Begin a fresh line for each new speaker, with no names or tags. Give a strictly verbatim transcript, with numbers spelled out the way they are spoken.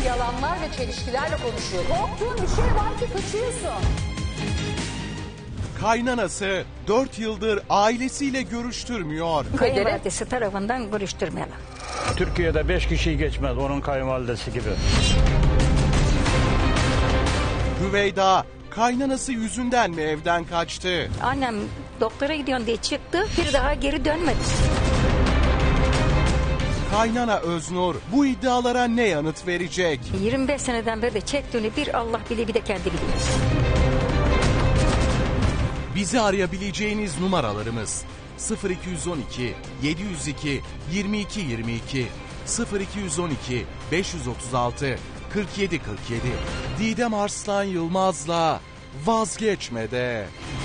yalanlar ve çelişkilerle konuşuyor. Korktuğun bir şey var ki kaçıyorsun.
Kaynanası dört yıldır ailesiyle görüştürmüyor.
Kayınvalidesi tarafından görüştürmeyelim.
Türkiye'de beş kişi geçmez onun kayınvalidesi gibi.
Hüveyda kaynanası yüzünden mi evden kaçtı?
Annem doktora gidiyorsun diye çıktı, bir daha geri dönmedi.
Kaynana Öznur bu iddialara ne yanıt verecek?
yirmi beş seneden beri de çektiğini bir Allah bilir bir de kendi biliyor.
Bizi arayabileceğiniz numaralarımız sıfır iki on iki yedi yüz iki yirmi iki yirmi iki, sıfır iki on iki beş yüz otuz altı kırk yedi kırk yedi. Didem Arslan Yılmaz'la Vazgeçmede.